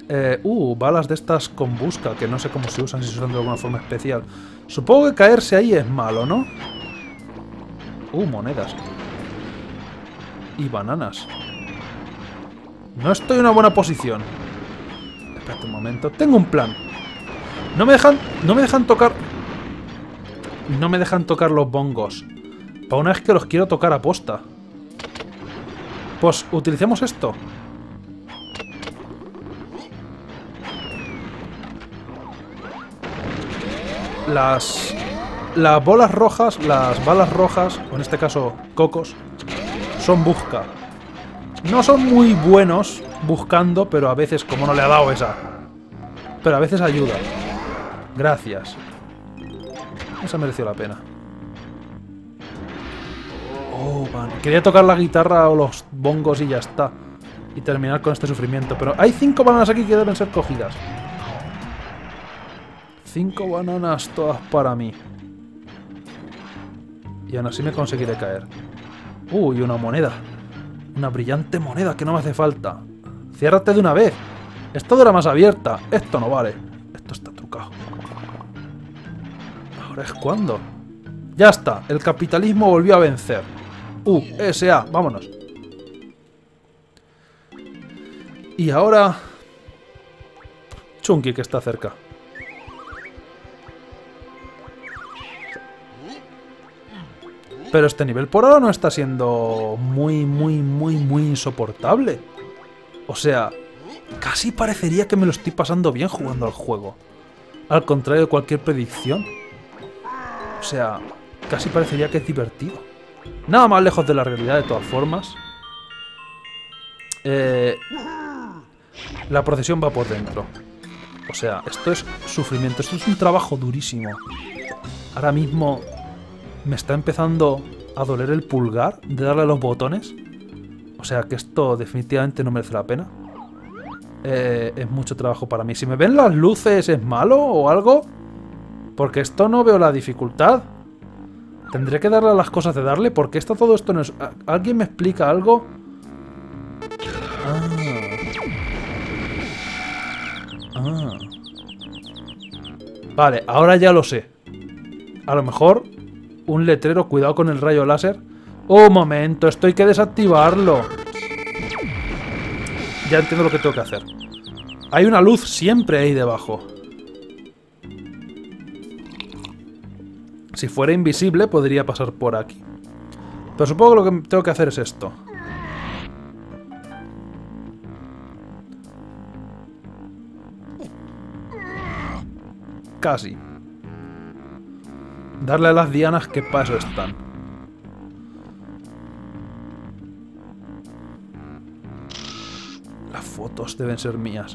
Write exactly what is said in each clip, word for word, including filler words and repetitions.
Eh, uh, balas de estas con busca, que no sé cómo se usan, si se usan de alguna forma especial. Supongo que caerse ahí es malo, ¿no? Uh, monedas. Y bananas. No estoy en una buena posición. Espérate un momento. Tengo un plan. No me dejan... No me dejan tocar... No me dejan tocar los bongos. Para una vez que los quiero tocar a posta. Pues utilicemos esto. Las... Las bolas rojas, las balas rojas, o en este caso cocos, son busca. No son muy buenos buscando, pero a veces, como no le ha dado esa, pero a veces ayuda. Gracias. Esa mereció la pena. Oh, man. Quería tocar la guitarra o los bongos y ya está. Y terminar con este sufrimiento. Pero hay cinco bananas aquí que deben ser cogidas. Cinco bananas todas para mí. Y aún así me conseguiré caer. Uy, una moneda. Una brillante moneda que no me hace falta. Ciérrate de una vez. Esto dura más abierta. Esto no vale. Esto está trucado. ¿Ahora es cuándo? Ya está. El capitalismo volvió a vencer. U S A. Vámonos. Y ahora... Chunky, que está cerca. Pero este nivel por ahora no está siendo muy, muy, muy, muy insoportable. O sea, casi parecería que me lo estoy pasando bien jugando al juego. Al contrario de cualquier predicción. O sea, casi parecería que es divertido. Nada más lejos de la realidad de todas formas. Eh, la procesión va por dentro. O sea, esto es sufrimiento. Esto es un trabajo durísimo. Ahora mismo... Me está empezando a doler el pulgar de darle a los botones. O sea que esto definitivamente no merece la pena. Eh, es mucho trabajo para mí. Si me ven las luces, ¿es malo o algo? Porque esto no veo la dificultad. Tendré que darle a las cosas de darle. ¿Por qué está todo esto? No es... ¿Alguien me explica algo? Ah. Ah. Vale, ahora ya lo sé. A lo mejor... Un letrero, cuidado con el rayo láser. ¡Un momento! Esto hay que desactivarlo. Ya entiendo lo que tengo que hacer. Hay una luz siempre ahí debajo. Si fuera invisible, podría pasar por aquí. Pero supongo que lo que tengo que hacer es esto. Casi. Darle a las dianas que paso están. Las fotos deben ser mías.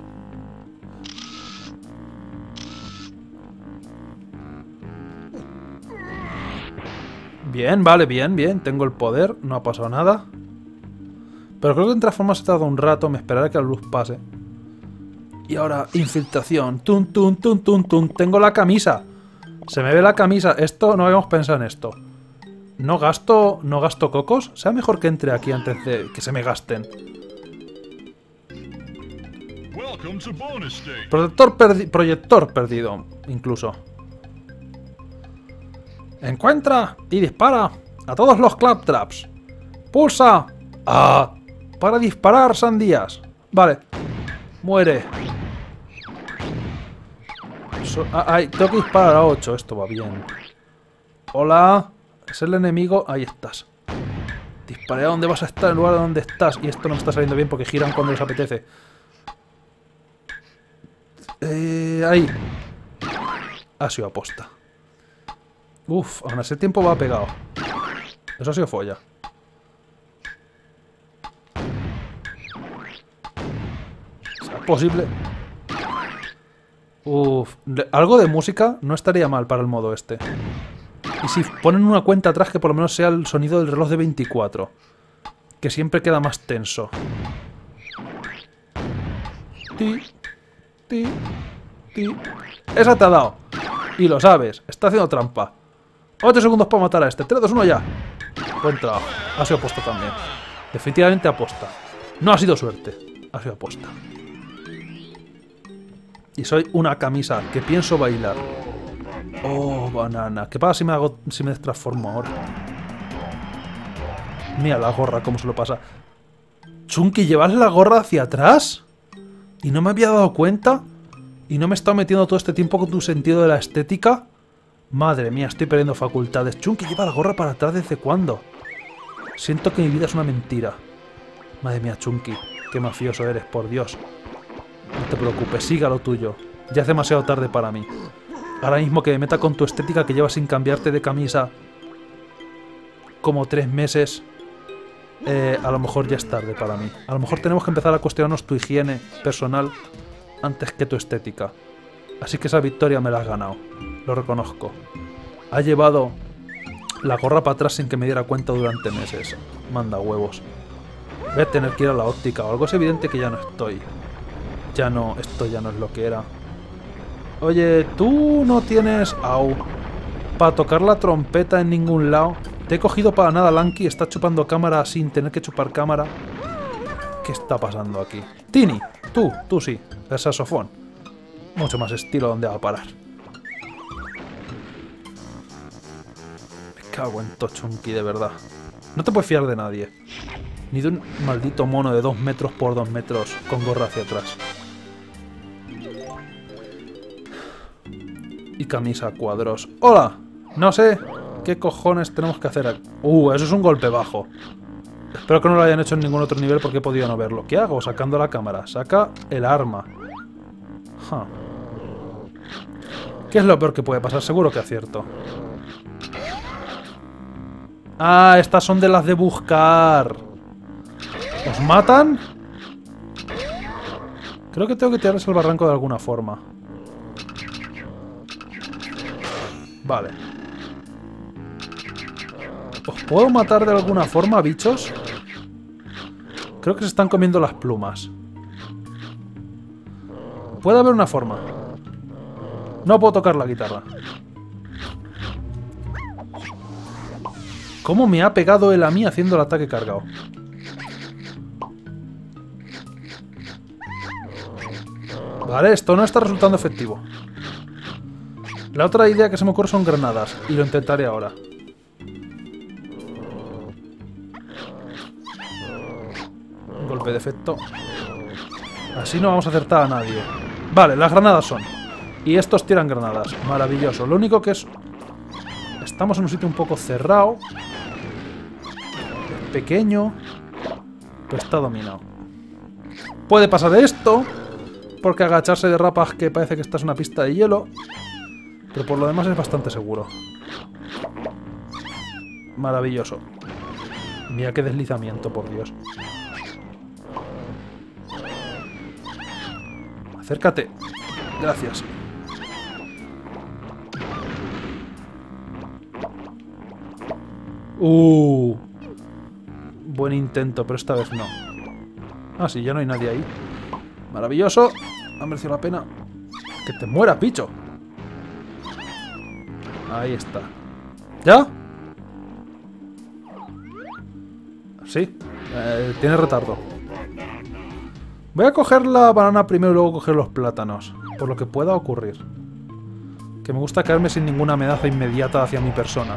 Bien, vale, bien, bien. Tengo el poder. No ha pasado nada. Pero creo que en transformarse tarda un rato. Me esperaré que la luz pase. Y ahora, infiltración. Tun, tun, tun, tun, tun. Tengo la camisa. Se me ve la camisa. Esto, no habíamos pensado en esto. No gasto, no gasto cocos. Sea mejor que entre aquí antes de que se me gasten. Protector perdi proyector perdido, incluso. Encuentra y dispara a todos los claptraps. Pulsa A para disparar sandías. Vale. Muere. So ah, ay, tengo que disparar a ocho. Esto va bien. Hola. Es el enemigo. Ahí estás. Disparé a donde vas a estar, en lugar de donde estás. Y esto no me está saliendo bien porque giran cuando les apetece. Eh, ahí. Ha sido aposta. Uf, aún así el tiempo va pegado. Eso ha sido folla. ¿Será posible? Uf, algo de música no estaría mal para el modo este. Y si ponen una cuenta atrás que por lo menos sea el sonido del reloj de veinticuatro. Que siempre queda más tenso. Ti, ti, ti. Esa te ha dado. Y lo sabes, está haciendo trampa. ocho segundos para matar a este. tres, dos, uno ya. Buen trabajo. Ha sido aposta también. Definitivamente aposta. No ha sido suerte. Ha sido aposta. Y soy una camisa que pienso bailar. Oh, banana. ¿Qué pasa si me hago, si me transformo ahora? Mira la gorra, cómo se lo pasa. Chunky, ¿llevas la gorra hacia atrás? ¿Y no me había dado cuenta? ¿Y no me he estado metiendo todo este tiempo con tu sentido de la estética? Madre mía, estoy perdiendo facultades. Chunky, ¿lleva la gorra para atrás desde cuándo? Siento que mi vida es una mentira. Madre mía, Chunky, qué mafioso eres, por Dios. No te preocupes, siga lo tuyo. Ya es demasiado tarde para mí. Ahora mismo que me meta con tu estética que llevas sin cambiarte de camisa como tres meses, eh, a lo mejor ya es tarde para mí. A lo mejor tenemos que empezar a cuestionarnos tu higiene personal antes que tu estética. Así que esa victoria me la has ganado. Lo reconozco. Ha llevado la gorra para atrás sin que me diera cuenta durante meses. Manda huevos. Voy a tener que ir a la óptica o algo. Es evidente que ya no estoy. Ya no, esto ya no es lo que era. Oye, tú no tienes... Au. Para tocar la trompeta en ningún lado. Te he cogido para nada, Lanky. Está chupando cámara sin tener que chupar cámara. ¿Qué está pasando aquí? Tini, tú, tú sí. El saxofón. Mucho más estilo donde va a parar. Me cago en Chunky, de verdad. No te puedes fiar de nadie. Ni de un maldito mono de dos metros por dos metros con gorra hacia atrás. Y camisa a cuadros. ¡Hola! No sé qué cojones tenemos que hacer aquí. Uh, eso es un golpe bajo. Espero que no lo hayan hecho en ningún otro nivel porque he podido no verlo. ¿Qué hago? Sacando la cámara. Saca el arma. Huh. ¿Qué es lo peor que puede pasar? Seguro que acierto. Ah, estas son de las de buscar. ¿Os matan? Creo que tengo que tirarles al barranco de alguna forma. Vale. ¿Os puedo matar de alguna forma, bichos? Creo que se están comiendo las plumas. Puede haber una forma. No puedo tocar la guitarra. ¿Cómo me ha pegado él a mí haciendo el ataque cargado? Vale, esto no está resultando efectivo. La otra idea que se me ocurre son granadas. Y lo intentaré ahora. Un golpe de efecto. Así no vamos a acertar a nadie. Vale, las granadas son. Y estos tiran granadas. Maravilloso. Lo único que es... Estamos en un sitio un poco cerrado. Es pequeño. Pero está dominado. Puede pasar esto. Porque agacharse de rapas que parece que esta es una pista de hielo. Pero por lo demás es bastante seguro. Maravilloso. Mira qué deslizamiento, por Dios. Acércate. Gracias. Uh. Buen intento, pero esta vez no. Ah, sí, ya no hay nadie ahí. Maravilloso. Ha merecido la pena. Que te mueras, bicho. Ahí está. ¿Ya? Sí. Eh, tiene retardo. Voy a coger la banana primero y luego coger los plátanos. Por lo que pueda ocurrir. Que me gusta caerme sin ninguna amenaza inmediata hacia mi persona.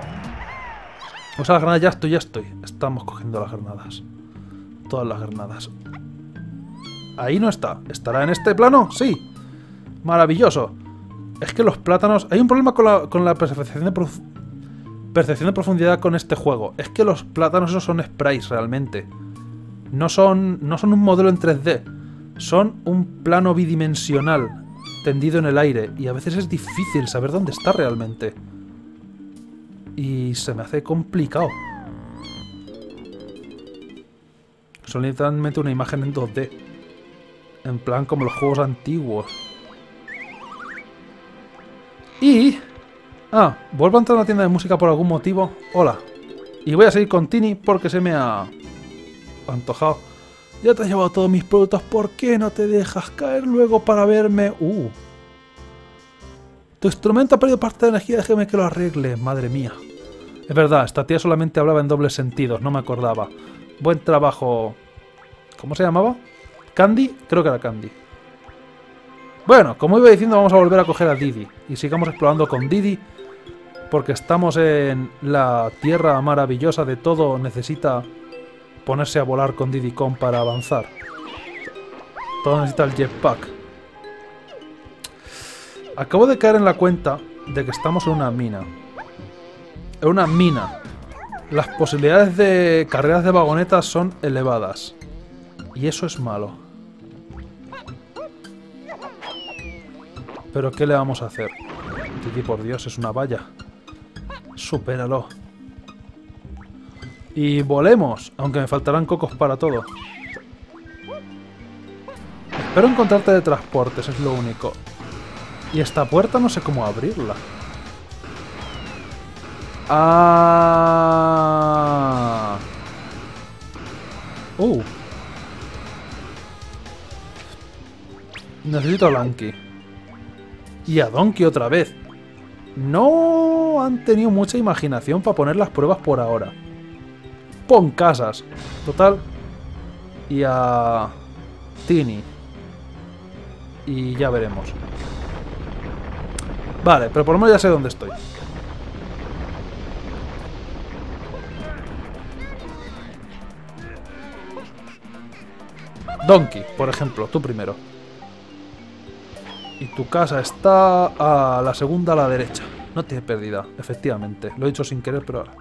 O sea, las granadas ya estoy, ya estoy. Estamos cogiendo las granadas. Todas las granadas. Ahí no está. ¿Estará en este plano? Sí. Maravilloso. Es que los plátanos... Hay un problema con la, con la percepción, de prof... percepción de profundidad con este juego. Es que los plátanos esos son sprites realmente. No son, no son un modelo en tres D. Son un plano bidimensional tendido en el aire. Y a veces es difícil saber dónde está realmente. Y se me hace complicado. Son literalmente una imagen en dos D. En plan como los juegos antiguos. Y... Ah, vuelvo a entrar a la tienda de música por algún motivo. Hola. Y voy a seguir con Tini porque se me ha... antojado. Ya te has llevado todos mis productos. ¿Por qué no te dejas caer luego para verme? Uh. Tu instrumento ha perdido parte de la energía. Déjame que lo arregle. Madre mía. Es verdad, esta tía solamente hablaba en dobles sentidos. No me acordaba. Buen trabajo. ¿Cómo se llamaba? ¿Candy? Creo que era Candy. Bueno, como iba diciendo, vamos a volver a coger a Diddy. Y sigamos explorando con Diddy. Porque estamos en la tierra maravillosa de todo. Necesita ponerse a volar con Diddy Kong para avanzar. Todo necesita el jetpack. Acabo de caer en la cuenta de que estamos en una mina. En una mina. Las posibilidades de carreras de vagonetas son elevadas. Y eso es malo. Pero ¿qué le vamos a hacer? Diddy, por Dios, es una valla. Supéralo. Y volemos, aunque me faltarán cocos para todo. Espero encontrar teletransportes, es lo único. Y esta puerta no sé cómo abrirla. Ah. Uh. Necesito a Lanky. Y a Donkey otra vez. No han tenido mucha imaginación para poner las pruebas por ahora. Pon casas. Total. Y a Tini. Y ya veremos. Vale, pero por lo menos ya sé dónde estoy. Donkey, por ejemplo, tú primero. Y tu casa está a la segunda a la derecha. No tiene pérdida, efectivamente. Lo he dicho sin querer, pero ahora.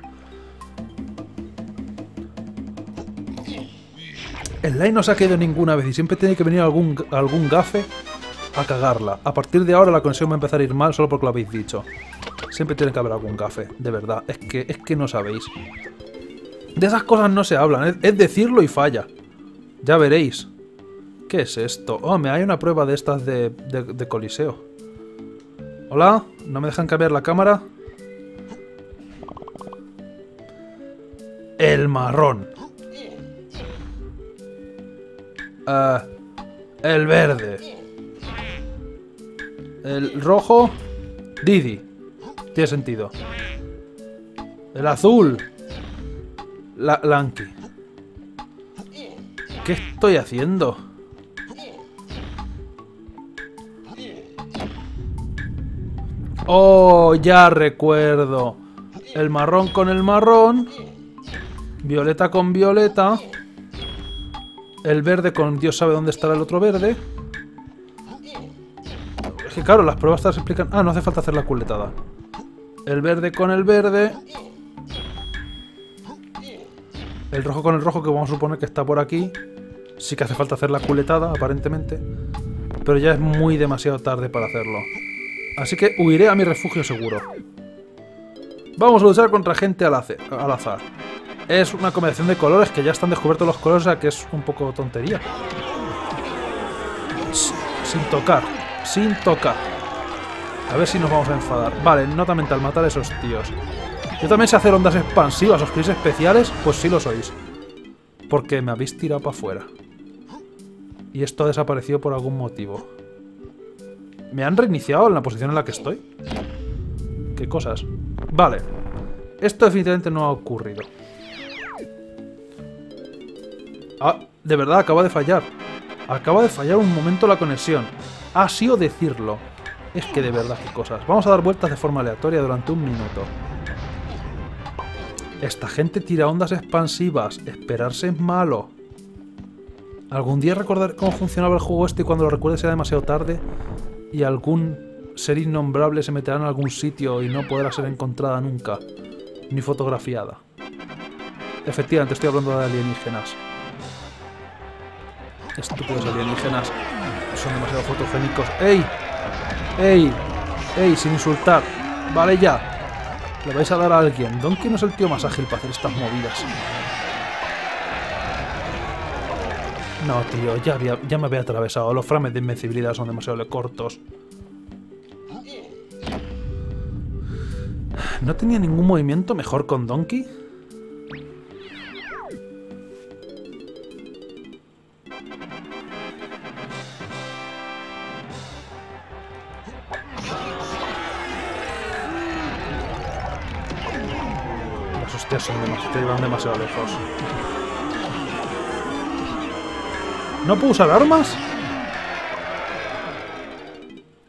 El line no se ha caído ninguna vez y siempre tiene que venir algún, algún gafe a cagarla. A partir de ahora la conexión va a empezar a ir mal solo porque lo habéis dicho. Siempre tiene que haber algún gafe, de verdad. Es que, es que no sabéis. De esas cosas no se hablan, es, es decirlo y falla. Ya veréis. ¿Qué es esto? Oh, me hay una prueba de estas de, de, de coliseo. Hola, ¿no me dejan cambiar la cámara? El marrón. Uh, el verde. El rojo. Diddy. Tiene sentido. El azul. La Lanky. ¿Qué estoy haciendo? Oh, ya recuerdo. El marrón con el marrón. Violeta con violeta. El verde con Dios sabe dónde estará el otro verde. Es que claro, las pruebas te las explican... Ah, no hace falta hacer la culetada. El verde con el verde. El rojo con el rojo, que vamos a suponer que está por aquí. Sí que hace falta hacer la culetada, aparentemente. Pero ya es muy demasiado tarde para hacerlo. Así que huiré a mi refugio seguro. Vamos a luchar contra gente al azar. Es una combinación de colores que ya están descubiertos los colores, o sea que es un poco tontería. Sin tocar, sin tocar. A ver si nos vamos a enfadar. Vale, nota mental, matar a esos tíos. Yo también sé hacer ondas expansivas. ¿Os creéis especiales? Pues sí lo sois. Porque me habéis tirado para afuera. Y esto ha desaparecido por algún motivo. ¿Me han reiniciado en la posición en la que estoy? ¿Qué cosas? Vale. Esto definitivamente no ha ocurrido. Ah, de verdad, acaba de fallar. Acaba de fallar un momento la conexión. Así o decirlo. Es que de verdad, qué cosas. Vamos a dar vueltas de forma aleatoria durante un minuto. Esta gente tira ondas expansivas. Esperarse es malo. Algún día recordaré cómo funcionaba el juego este y cuando lo recuerde será demasiado tarde y algún ser innombrable se meterá en algún sitio y no podrá ser encontrada nunca, ni fotografiada. Efectivamente, estoy hablando de alienígenas. Estúpidos alienígenas. Son demasiado fotogénicos. ¡Ey! ¡Ey! ¡Ey! Sin insultar. Vale ya. Le vais a dar a alguien. Donkey no es el tío más ágil para hacer estas movidas. No, tío, ya, había, ya me había atravesado. Los frames de invencibilidad son demasiado cortos. ¿No tenía ningún movimiento mejor con Donkey? Las hostias son demasiado, te llevan demasiado lejos. ¿No puedo usar armas?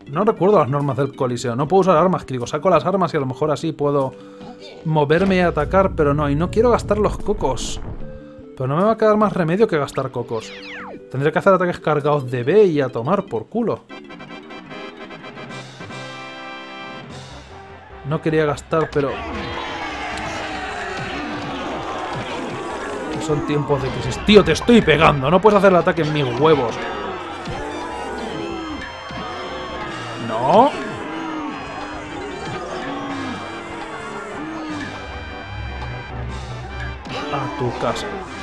No recuerdo las normas del Coliseo. No puedo usar armas, que digo, saco las armas y a lo mejor así puedo moverme y atacar, pero no. Y no quiero gastar los cocos. Pero no me va a quedar más remedio que gastar cocos. Tendré que hacer ataques cargados de B y a tomar por culo. No quería gastar, pero... son tiempos de crisis. Tío, te estoy pegando. No puedes hacer el ataque en mis huevos. No. A tu casa.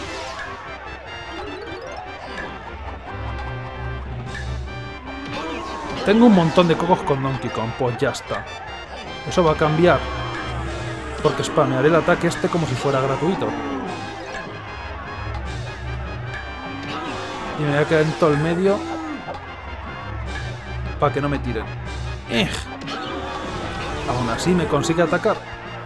Tengo un montón de cocos con Donkey Kong. Pues ya está. Eso va a cambiar. Porque spamearé el ataque este como si fuera gratuito. Y me voy a quedar en todo el medio para que no me tiren. ¡Eh! Aún así me consigue atacar.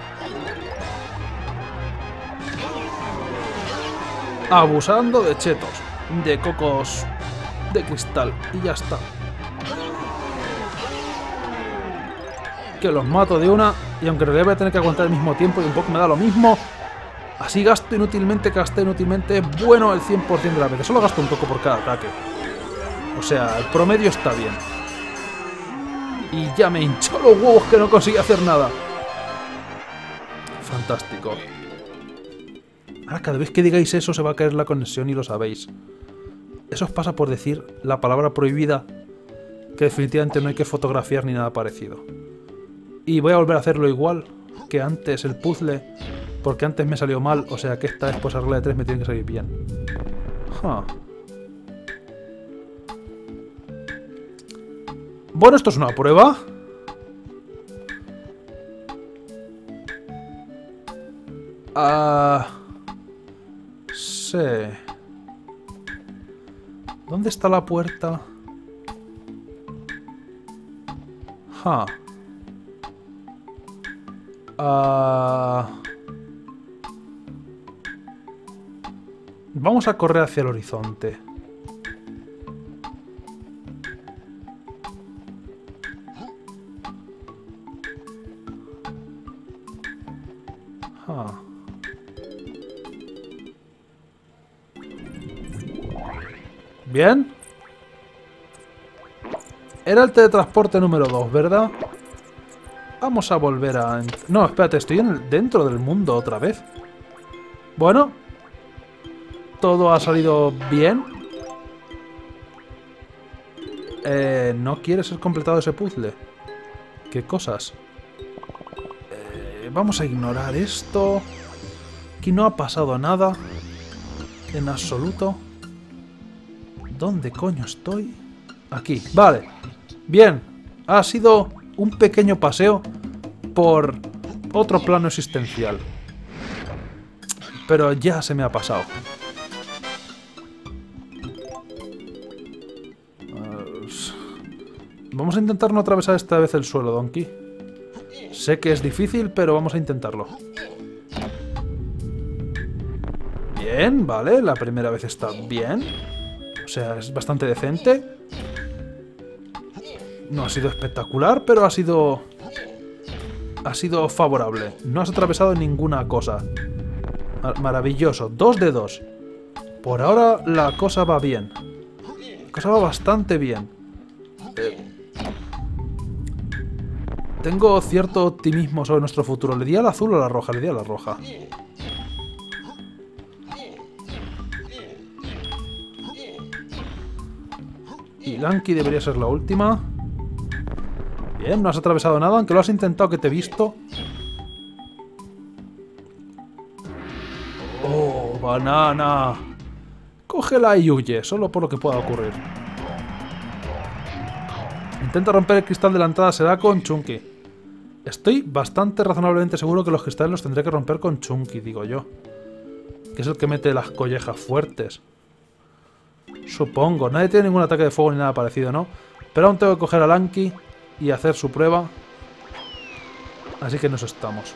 Abusando de chetos, de cocos de cristal. Y ya está. Que los mato de una. Y aunque en realidad voy a tener que aguantar al mismo tiempo y un poco me da lo mismo. Así gasto inútilmente, gasté inútilmente. Es bueno el cien por cien de las veces. Solo gasto un poco por cada ataque. O sea, el promedio está bien. Y ya me hinchó los huevos que no consigue hacer nada. Fantástico. Ahora cada vez que digáis eso se va a caer la conexión y lo sabéis. Eso os pasa por decir la palabra prohibida, que definitivamente no hay que fotografiar ni nada parecido. Y voy a volver a hacerlo igual que antes el puzzle, porque antes me salió mal, o sea que esta vez por esa regla de tres me tiene que salir bien. Huh. Bueno, esto es una prueba. Ah... Sí. ¿Dónde está la puerta? Ja. Ah... Vamos a correr hacia el horizonte. Ah. Bien. Era el teletransporte número dos, ¿verdad? Vamos a volver a... No, espérate, estoy en el... dentro del mundo otra vez. Bueno. Todo ha salido bien. Eh, ¿No quiere ser completado ese puzzle? ¿Qué cosas? Eh, vamos a ignorar esto. Aquí no ha pasado nada. En absoluto. ¿Dónde coño estoy? Aquí, vale. Bien, ha sido un pequeño paseo por otro plano existencial. Pero ya se me ha pasado. Vamos a intentar no atravesar esta vez el suelo, Donkey. Sé que es difícil, pero vamos a intentarlo. Bien, vale, la primera vez está bien. O sea, es bastante decente. No ha sido espectacular, pero ha sido... Ha sido favorable. No has atravesado ninguna cosa. Maravilloso. Dos de dos. Por ahora la cosa va bien. La cosa va bastante bien. Eh... Tengo cierto optimismo sobre nuestro futuro. ¿Le di a la azul o a la roja? Le di a la roja. Y Lanky debería ser la última. Bien, no has atravesado nada, aunque lo has intentado, que te he visto. Oh, banana. Cógela y huye, solo por lo que pueda ocurrir. Intenta romper el cristal de la entrada, será con Chunky. Estoy bastante razonablemente seguro que los cristales los tendré que romper con Chunky, digo yo. Que es el que mete las collejas fuertes. Supongo. Nadie tiene ningún ataque de fuego ni nada parecido, ¿no? Pero aún tengo que coger a Lanky y hacer su prueba. Así que nos estamos.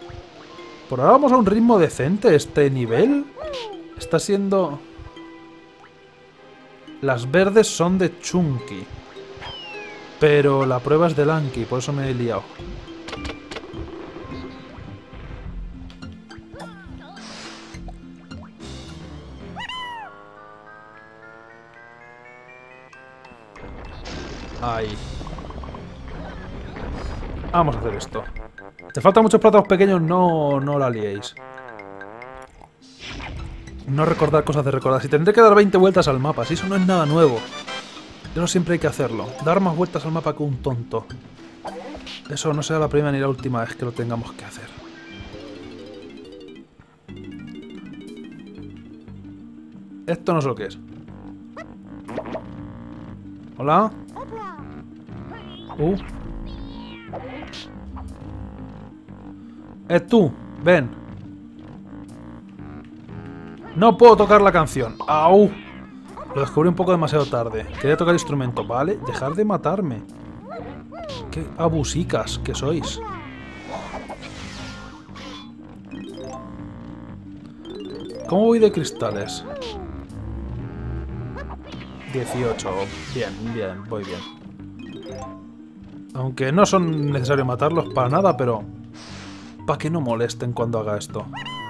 Por ahora vamos a un ritmo decente. Este nivel está siendo... Las verdes son de Chunky. Pero la prueba es de Lanky, por eso me he liado. Ahí. Vamos a hacer esto. ¿Te faltan muchos plátanos pequeños? No, no la liéis. No recordar cosas de recordar. Si tendré que dar veinte vueltas al mapa, si eso no es nada nuevo. Pero siempre hay que hacerlo. Dar más vueltas al mapa que un tonto. Eso no será la primera ni la última vez que lo tengamos que hacer. Esto no sé lo que es. ¿Hola? Uh. ¡Eh, tú! ¡Ven! No puedo tocar la canción. ¡Au! Lo descubrí un poco demasiado tarde. Quería tocar el instrumento, ¿vale? Dejar de matarme. ¡Qué abusicas que sois! ¿Cómo voy de cristales? dieciocho. Bien, bien, voy bien. Aunque no son necesarios matarlos para nada, pero... para que no molesten cuando haga esto.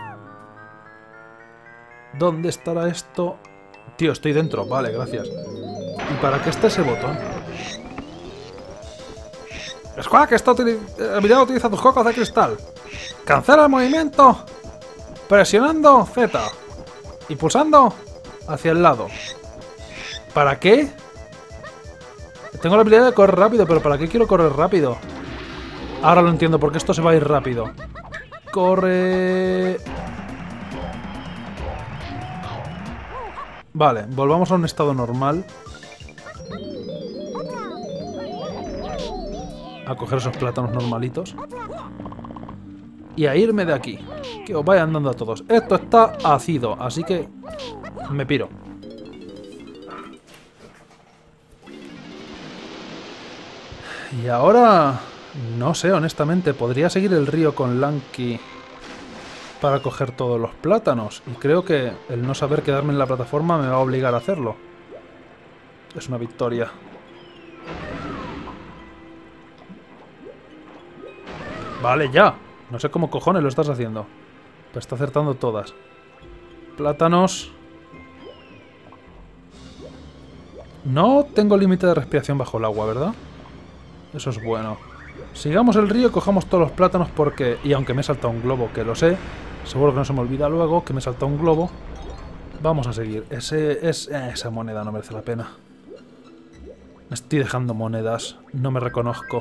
¿Dónde estará esto? Tío, estoy dentro. Vale, gracias. ¿Y para qué está ese botón? Squawk está habilidad utiliza tus cocos de cristal. Cancela el movimiento presionando Z y pulsando hacia el lado. ¿Para qué? Tengo la habilidad de correr rápido, pero ¿para qué quiero correr rápido? Ahora lo entiendo, porque esto se va a ir rápido. Corre... Vale, volvamos a un estado normal. A coger esos plátanos normalitos. Y a irme de aquí. Que os vayan dando a todos. Esto está ácido, así que me piro. Y ahora... no sé, honestamente. Podría seguir el río con Lanky para coger todos los plátanos. Y creo que el no saber quedarme en la plataforma me va a obligar a hacerlo. Es una victoria. Vale, ya. No sé cómo cojones lo estás haciendo. Pero está acertando todas. Plátanos. No tengo límite de respiración bajo el agua, ¿verdad? Eso es bueno. Sigamos el río y cojamos todos los plátanos porque... y aunque me he saltado un globo, que lo sé... seguro que no se me olvida luego que me he saltado un globo. Vamos a seguir. Ese, es, eh, esa moneda no merece la pena. Me estoy dejando monedas. No me reconozco.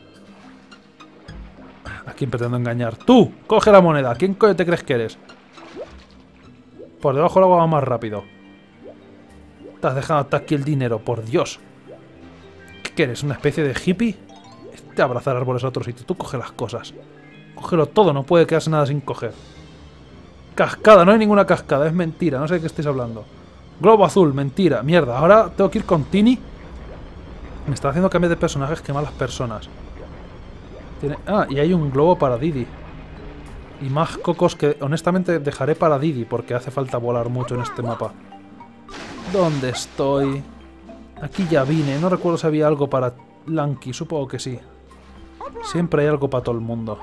¿A quién pretendo engañar? ¡Tú! ¡Coge la moneda! ¿Quién coño te crees que eres? Por debajo del agua va más rápido. Te has dejado hasta aquí el dinero, por Dios. ¿Qué eres? ¿Una especie de hippie? Te abrazar árboles a otro sitio. Tú coge las cosas. Cógelo todo, no puede quedarse nada sin coger. Cascada, no hay ninguna cascada, es mentira, no sé de qué estáis hablando. Globo azul, mentira, mierda. Ahora tengo que ir con Tini. Me está haciendo cambiar de personajes, que malas personas. Tiene... ah, y hay un globo para Didi. Y más cocos que honestamente dejaré para Didi, porque hace falta volar mucho en este mapa. ¿Dónde estoy? Aquí ya vine, no recuerdo si había algo para Lanky, supongo que sí. Siempre hay algo para todo el mundo.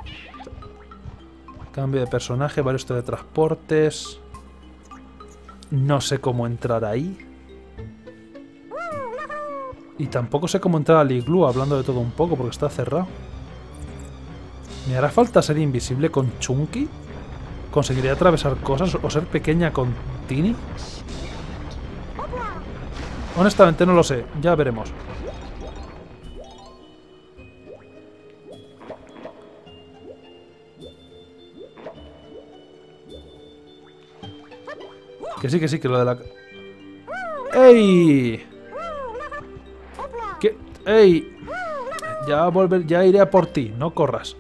Cambio de personaje, varios teletransportes. No sé cómo entrar ahí. Y tampoco sé cómo entrar al iglú, hablando de todo un poco, porque está cerrado. ¿Me hará falta ser invisible con Chunky? ¿Conseguiré atravesar cosas o ser pequeña con Tini? Honestamente no lo sé, ya veremos. Que sí, que sí, que lo de la... ¡Ey! ¿Qué? ¡Ey! Ya volver, ya iré a por ti, no corras.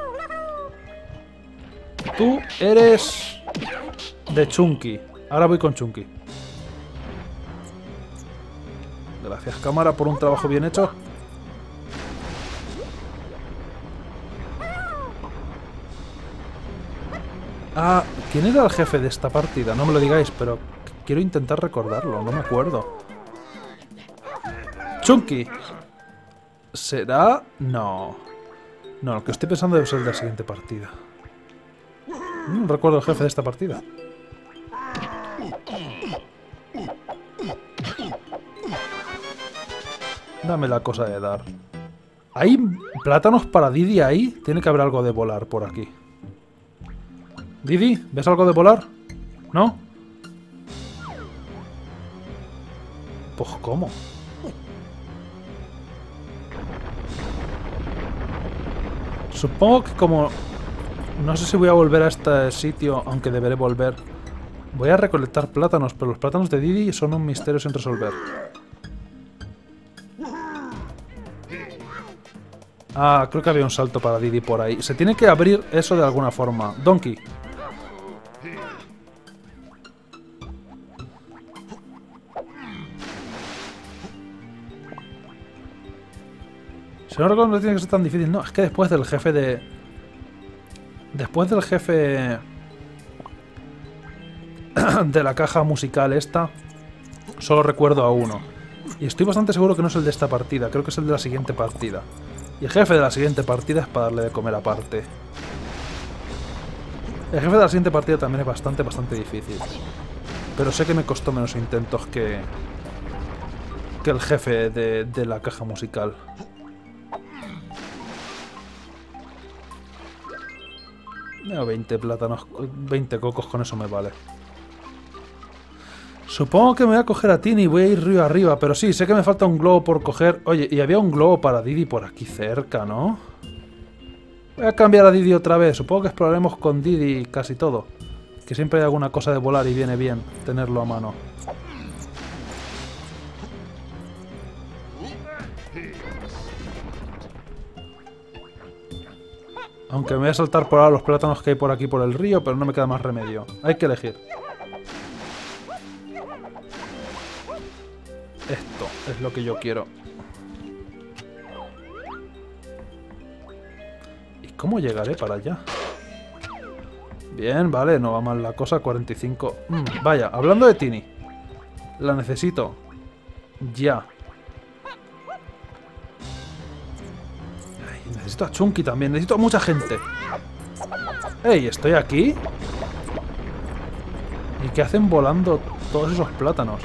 Tú eres de Chunky. Ahora voy con Chunky. Gracias, cámara, por un trabajo bien hecho. Ah, ¿quién era el jefe de esta partida? No me lo digáis, pero quiero intentar recordarlo, no me acuerdo. Chunky. ¿Será? No. No, lo que estoy pensando debe ser de la siguiente partida. No recuerdo el jefe de esta partida. Dame la cosa de dar. ¿Hay plátanos para Didi ahí? Tiene que haber algo de volar por aquí. Didi, ¿ves algo de volar? ¿No? Pues ¿cómo? Supongo que como... No sé si voy a volver a este sitio, aunque deberé volver. Voy a recolectar plátanos, pero los plátanos de Didi son un misterio sin resolver. Ah, creo que había un salto para Didi por ahí. Se tiene que abrir eso de alguna forma. Donkey. Si no recuerdo, no tiene que ser tan difícil. No, es que después del jefe de... Después del jefe... de la caja musical esta, solo recuerdo a uno. Y estoy bastante seguro que no es el de esta partida. Creo que es el de la siguiente partida. Y el jefe de la siguiente partida es para darle de comer aparte. El jefe de la siguiente partida también es bastante, bastante difícil. Pero sé que me costó menos intentos que... que el jefe de, de la caja musical. No, veinte plátanos, veinte cocos, con eso me vale. Supongo que me voy a coger a Tini y voy a ir río arriba, pero sí, sé que me falta un globo por coger. Oye, y había un globo para Didi por aquí cerca, ¿no? Voy a cambiar a Didi otra vez. Supongo que exploraremos con Didi casi todo. Que siempre hay alguna cosa de volar y viene bien tenerlo a mano. Aunque me voy a saltar por ahora los plátanos que hay por aquí por el río, pero no me queda más remedio. Hay que elegir. Esto es lo que yo quiero. ¿Y cómo llegaré para allá? Bien, vale, no va mal la cosa. cuarenta y cinco. Mm, vaya, hablando de Tini. La necesito. Ya. Ay, necesito a Chunky también. Necesito a mucha gente. ¡Ey! ¿Estoy aquí? ¿Y qué hacen volando todos esos plátanos?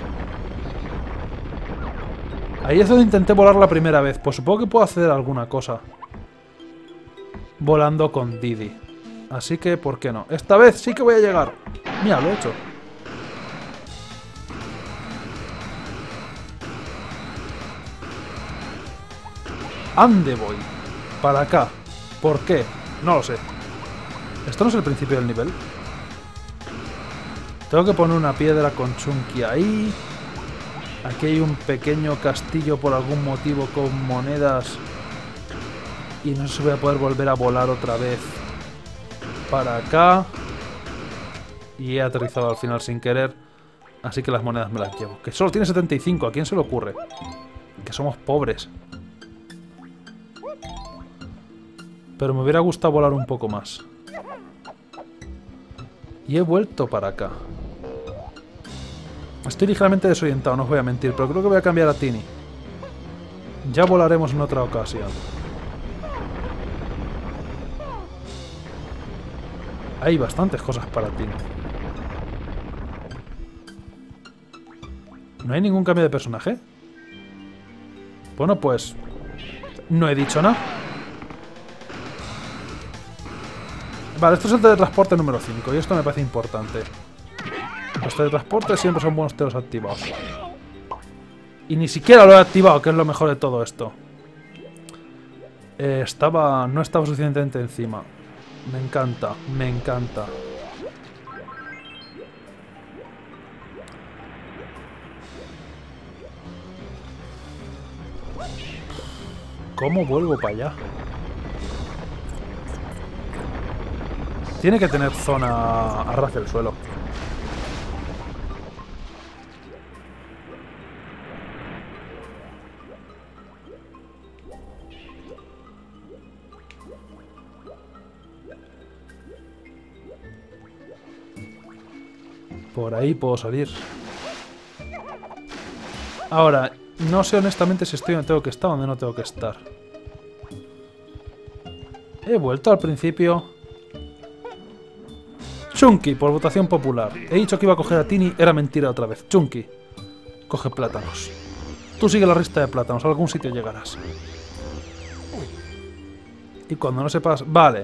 Ahí es donde intenté volar la primera vez. Pues supongo que puedo hacer alguna cosa volando con Didi. Así que, ¿por qué no? Esta vez sí que voy a llegar. Mira, lo he hecho. ¿Ande voy? Para acá. ¿Por qué? No lo sé. ¿Esto no es el principio del nivel? Tengo que poner una piedra con Chunky ahí. Aquí hay un pequeño castillo por algún motivo con monedas. Y no sé si voy a poder volver a volar otra vez para acá. Y he aterrizado al final sin querer. Así que las monedas me las llevo. Que solo tiene setenta y cinco. ¿A quién se le ocurre? Que somos pobres. Pero me hubiera gustado volar un poco más. Y he vuelto para acá. Estoy ligeramente desorientado, no os voy a mentir, pero creo que voy a cambiar a Tini. Ya volaremos en otra ocasión. Hay bastantes cosas para Tini. ¿No hay ningún cambio de personaje? Bueno, pues... no he dicho nada. Vale, esto es el teletransporte número cinco y esto me parece importante. Los teletransportes siempre son buenos telos activados. Y ni siquiera lo he activado, que es lo mejor de todo esto. Eh, estaba... no estaba suficientemente encima. Me encanta, me encanta. ¿Cómo vuelvo para allá? Tiene que tener zona a ras del suelo. Por ahí puedo salir. Ahora, No sé honestamente si estoy donde tengo que estar o donde no tengo que estar. He vuelto al principio. Chunky, por votación popular. He dicho que iba a coger a Tini, era mentira otra vez. Chunky, coge plátanos. Tú sigue la lista de plátanos, a algún sitio llegarás. Y cuando no sepas... Vale.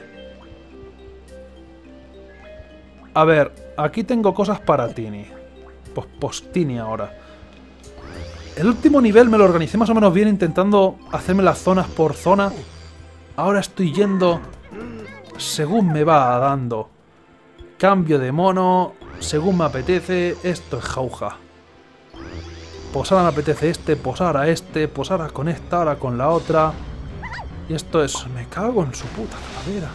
A ver, aquí tengo cosas para Tini. Pues post-Tini ahora. El último nivel me lo organicé más o menos bien intentando hacerme las zonas por zona. Ahora estoy yendo según me va dando. Cambio de mono, según me apetece. Esto es jauja. Pues ahora me apetece este, pues ahora este, pues ahora con esta, ahora con la otra. Y esto es... Me cago en su puta calavera.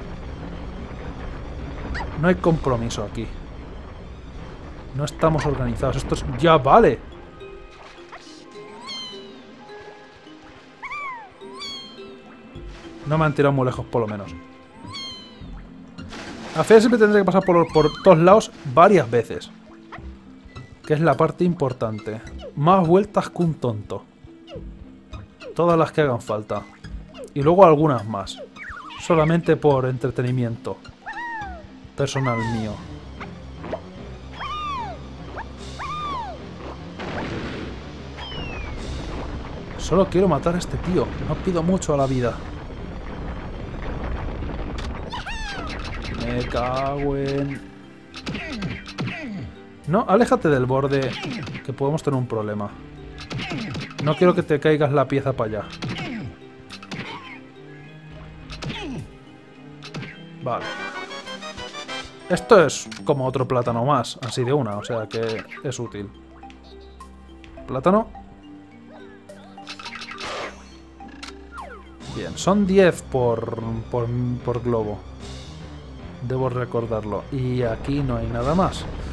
No hay compromiso aquí. No estamos organizados. Esto es... ¡Ya vale! No me han tirado muy lejos, por lo menos. Al final siempre tendré que pasar por, por todos lados varias veces. Que es la parte importante. Más vueltas que un tonto. Todas las que hagan falta. Y luego algunas más. Solamente por entretenimiento personal mío. Solo quiero matar a este tío. No pido mucho a la vida. Me cago en... No, aléjate del borde, que podemos tener un problema. No quiero que te caigas la pieza para allá. Vale. Esto es como otro plátano más, así de una, o sea que es útil. Plátano. Bien, son diez por, por, por globo. Debo recordarlo. Y aquí no hay nada más.